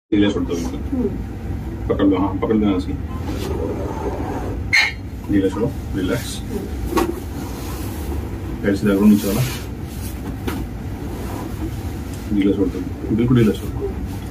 ढीला छोड़ दो बिल्कुल। पकड़ लो, हाँ पकड़ लेना सी। ढीला छोड़ो, रिलैक्स। पैर सीधा करो नीचे वाला। ढीला छोड़ दो, बिल्कुल ढीला छोड़ो।